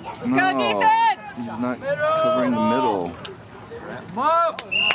Let's go, defense! He's not covering the middle. Come up!